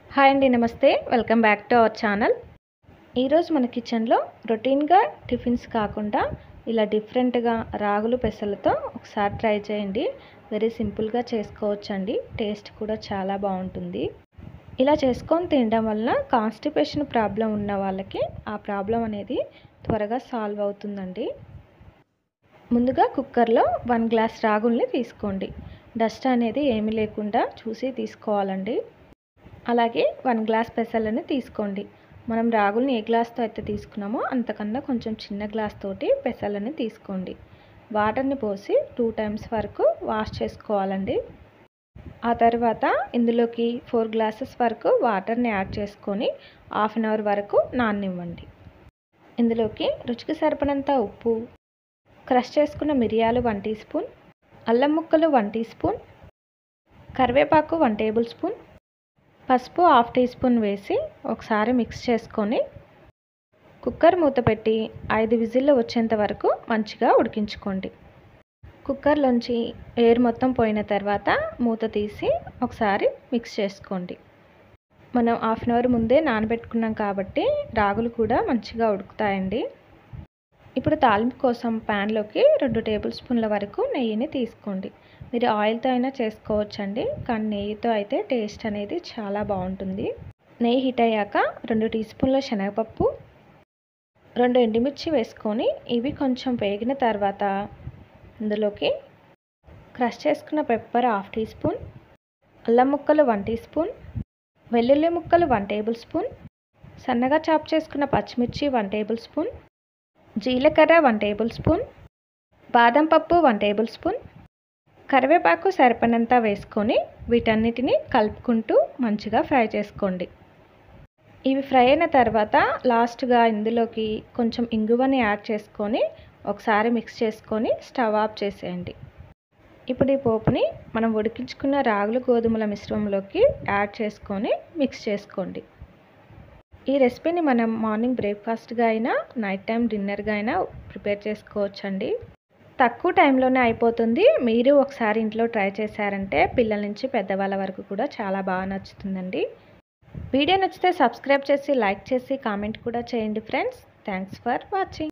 Hi అండి, నమస్తే. Welcome back to our channel. ఈరోజు మన కిచెన్లో రొటీన్గా టిఫిన్స్ కాకుండా ఇలా డిఫరెంట్గా రాగులు పెసలతో ఒకసారి ట్రై చేయండి. వెరీ సింపుల్గా చేసుకోవచ్చండి. టేస్ట్ కూడా చాలా బాగుంటుంది. ఇలా చేసుకొని తినడం వలన కాన్స్టిపేషన్ ప్రాబ్లం ఉన్న వాళ్ళకి ఆ ప్రాబ్లం అనేది త్వరగా సాల్వ్ అవుతుందండి. ముందుగా కుక్కర్లో 1 గ్లాస్ రాగుల్ని తీసుకోండి. డస్ట్ అనేది ఏమీ లేకుండా చూసి తీసుకోవాలండి. అలాగే 1 గ్లాస్ పెసలని తీసుకోండి. మనం రాగుల్ని ఏ గ్లాస్తో అయితే తీసుకున్నామో అంతకన్నా కొంచెం చిన్న గ్లాస్ తోటి పెసలని తీసుకోండి. వాటర్ని పోసి 2 టైమ్స్ వరకు వాష్ చేసుకోవాలండి. ఆ తర్వాత ఇందులోకి 4 గ్లాసెస్ వరకు వాటర్ని యాడ్ చేసుకొని 1/2 అవర్ వరకు నాననివ్వండి. ఇందులోకి రుచికి సరిపడినంత ఉప్పు, క్రష్ చేసుకున్న మిరియాలు 1 టీ స్పూన్, అల్లం ముక్కలు 1 టీ స్పూన్, కరివేపాకు 1 టేబుల్ స్పూన్, పసుపు 1/2 టీ స్పూన్ వేసి ఒకసారి మిక్స్ చేసుకొని కుక్కర్ మూత పెట్టి 5 విజిల్లు వచ్చేంత వరకు మంచిగా ఉడికించుకోండి. కుక్కర్లోంచి ఎయిర్ మొత్తం పోయిన తర్వాత మూత తీసి ఒకసారి మిక్స్ చేసుకోండి. మనం 1/2 అవర్ ముందే నానబెట్టుకున్నాం కాబట్టి రాగులు కూడా మంచిగా ఉడుకుతాయండి. ఇప్పుడు తాలింపు కోసం ప్యాన్లోకి 2 టేబుల్ స్పూన్ల వరకు నెయ్యిని తీసుకోండి. మీరు ఆయిల్తో అయినా చేసుకోవచ్చండి, కానీ నెయ్యితో అయితే టేస్ట్ అనేది చాలా బాగుంటుంది. నెయ్యి హీట్ అయ్యాక 2 టీ స్పూన్ల శనగపప్పు, 2 ఎండుమిర్చి వేసుకొని ఇవి కొంచెం వేగిన తర్వాత ఇందులోకి క్రష్ చేసుకున్న పెప్పర్ 1/2 టీ స్పూన్, అల్లం ముక్కలు 1 టీ స్పూన్, వెల్లుల్లి ముక్కలు 1 టేబుల్ స్పూన్, సన్నగా చాప్ చేసుకున్న పచ్చిమిర్చి 1 టేబుల్ స్పూన్, జీలకర్ర 1 టేబుల్ స్పూన్, బాదం పప్పు 1 టేబుల్ స్పూన్, కరివేపాకు సరిపడినంత వేసుకొని వీటన్నిటిని కలుపుకుంటూ మంచిగా ఫ్రై చేసుకోండి. ఇవి ఫ్రై అయిన తర్వాత లాస్ట్గా ఇందులోకి కొంచెం ఇంగువని యాడ్ చేసుకొని ఒకసారి మిక్స్ చేసుకొని స్టవ్ ఆఫ్ చేసేయండి. ఇప్పుడు ఈ పోపుని మనం ఉడికించుకున్న రాగులు గోధుమల మిశ్రమంలోకి యాడ్ చేసుకొని మిక్స్ చేసుకోండి. ఈ రెసిపీని మనం మార్నింగ్ బ్రేక్ఫాస్ట్గా అయినా నైట్ టైం డిన్నర్గా అయినా ప్రిపేర్ చేసుకోవచ్చండి. తక్కువ టైంలోనే అయిపోతుంది. మీరు ఒకసారి ఇంట్లో ట్రై చేశారంటే పిల్లల నుంచి పెద్దవాళ్ళ వరకు కూడా చాలా బాగా నచ్చుతుందండి. వీడియో నచ్చితే సబ్స్క్రైబ్ చేసి, లైక్ చేసి, కామెంట్ కూడా చేయండి ఫ్రెండ్స్. Thanks for watching.